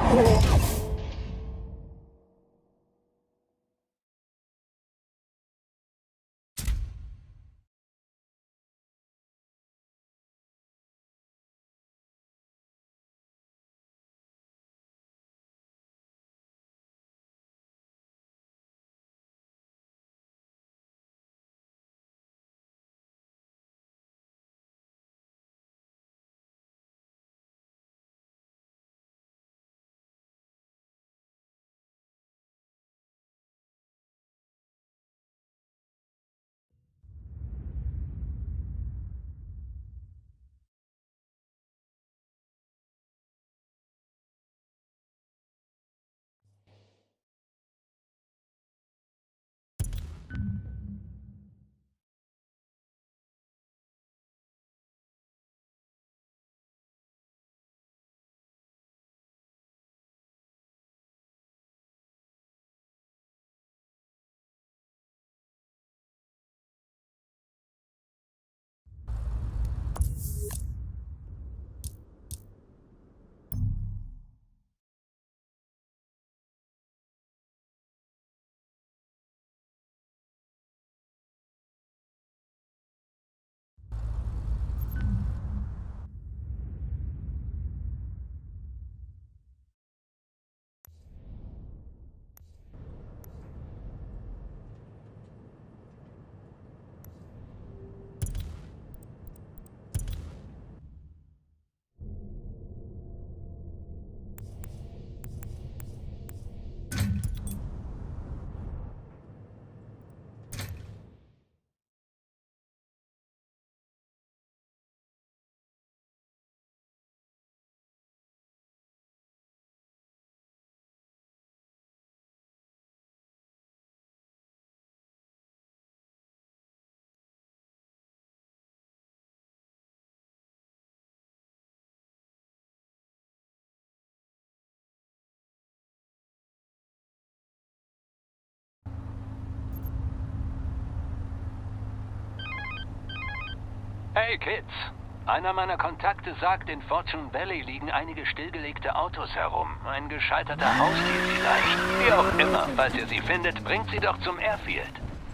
Hey Kids, einer meiner Kontakte sagt, in Fortune Valley liegen einige stillgelegte Autos herum. Ein gescheiterter Haustier vielleicht. Wie auch immer, falls ihr sie findet, bringt sie doch zum Airfield.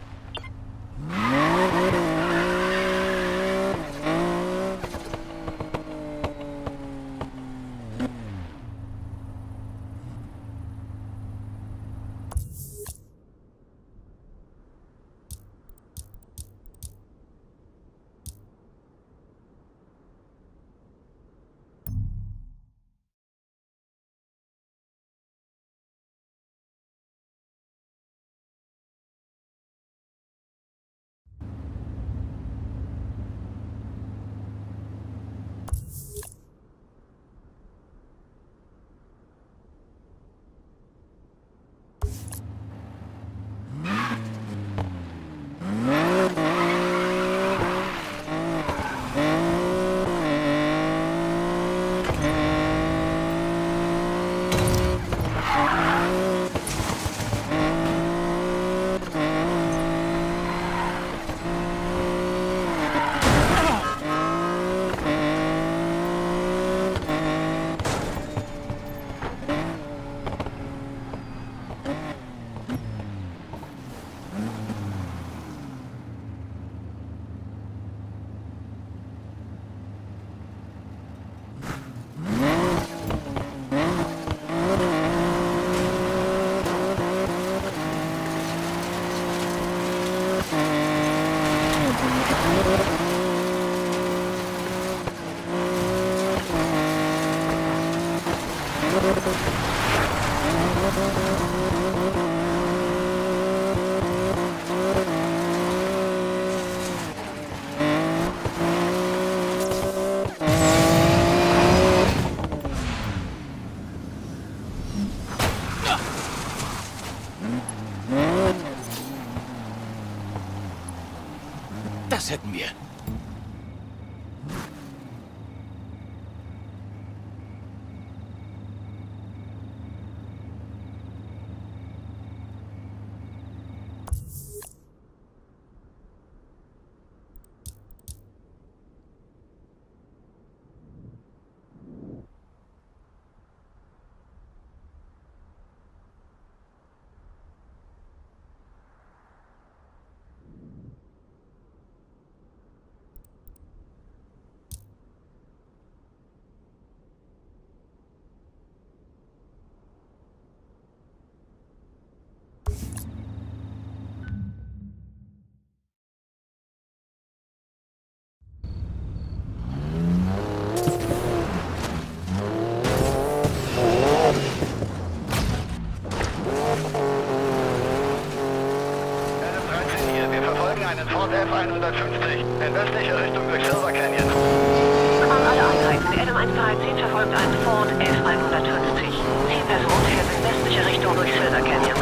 Das hätten wir. F150 in westliche Richtung durch Silver Canyon. An alle Einheiten. Adam 113 verfolgt einen Ford F150. Zielperson fährt in westliche Richtung durch Silver Canyon.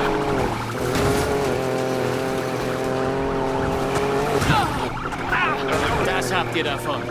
Das habt ihr davon.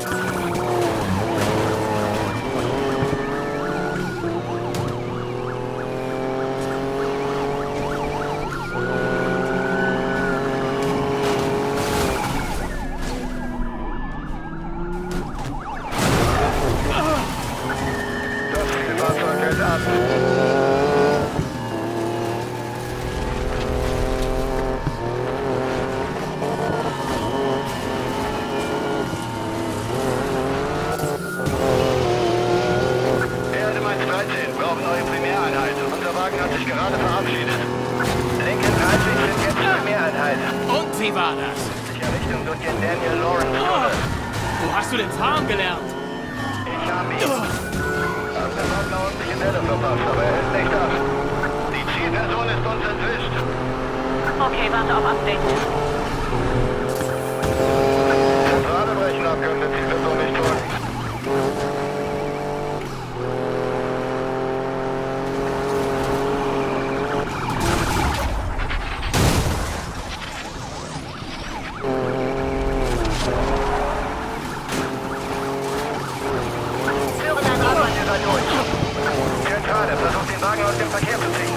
Und wie war das? Richtung durch den Daniel Lawrence Tunnel. Wo hast du denn fahren gelernt? Ich habe ihn. Hab der Partner ordentliche Welle verpasst, aber er hält nicht ab. Die Zielperson ist uns entwischt. Okay, warte auf Update. Zentrale brechen ab, können wir Zielperson nicht folgen. Zentrale, versucht den Wagen aus dem Verkehr zu ziehen.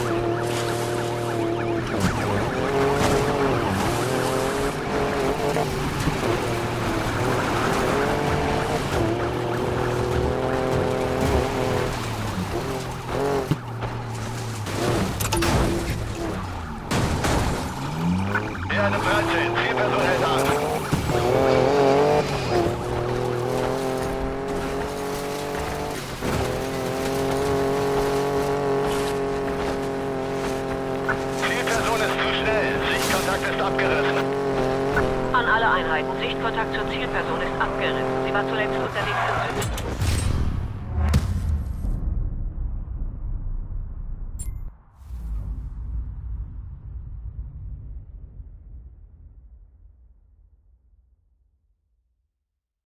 Der 13, Zielperson hält an. Sichtkontakt ist abgerissen. An alle Einheiten. Sichtkontakt zur Zielperson ist abgerissen. Sie war zuletzt unterwegs im Süden.